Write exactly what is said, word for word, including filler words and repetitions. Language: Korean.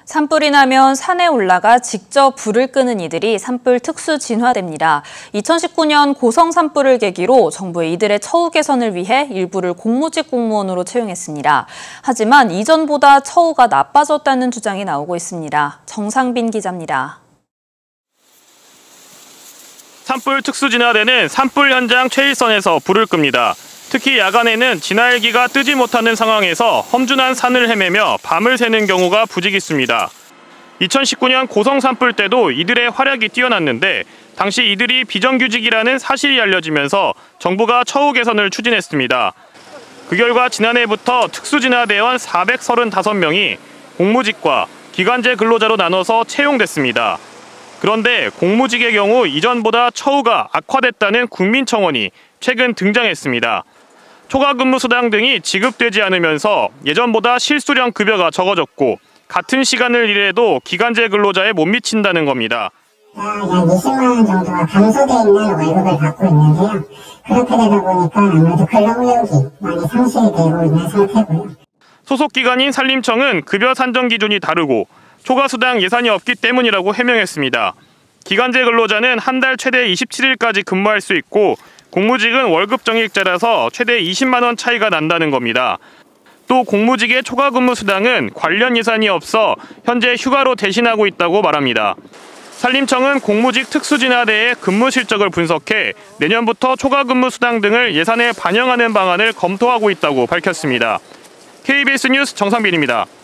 산불이 나면 산에 올라가 직접 불을 끄는 이들이 산불 특수 진화대입니다. 이천십구 년 고성 산불을 계기로 정부의 이들의 처우 개선을 위해 일부를 공무직 공무원으로 채용했습니다. 하지만 이전보다 처우가 나빠졌다는 주장이 나오고 있습니다. 정상빈 기자입니다. 산불 특수진화대는 산불 현장 최일선에서 불을 끕니다. 특히 야간에는 진화헬기가 뜨지 못하는 상황에서 험준한 산을 헤매며 밤을 새는 경우가 부지기수입니다. 이천십구 년 고성 산불 때도 이들의 활약이 뛰어났는데 당시 이들이 비정규직이라는 사실이 알려지면서 정부가 처우 개선을 추진했습니다. 그 결과 지난해부터 특수진화대원 사백삼십오 명이 공무직과 기간제 근로자로 나눠서 채용됐습니다. 그런데 공무직의 경우 이전보다 처우가 악화됐다는 국민청원이 최근 등장했습니다. 초과근무 수당 등이 지급되지 않으면서 예전보다 실수령 급여가 적어졌고 같은 시간을 일해도 기간제 근로자에 못 미친다는 겁니다. 약 이십만 원 정도가 감소되어 있는 월급을 받고 있는데요. 그렇게 되다 보니까 아무래도 근로의욕이 많이 상실되고 있는 상태고요. 소속 기관인 산림청은 급여 산정 기준이 다르고 초과 수당 예산이 없기 때문이라고 해명했습니다. 기간제 근로자는 한 달 최대 이십칠 일까지 근무할 수 있고 공무직은 월급 정액제라서 최대 이십만 원 차이가 난다는 겁니다. 또 공무직의 초과 근무 수당은 관련 예산이 없어 현재 휴가로 대신하고 있다고 말합니다. 산림청은 공무직 특수진화대의 근무 실적을 분석해 내년부터 초과 근무 수당 등을 예산에 반영하는 방안을 검토하고 있다고 밝혔습니다. 케이비에스 뉴스 정상빈입니다.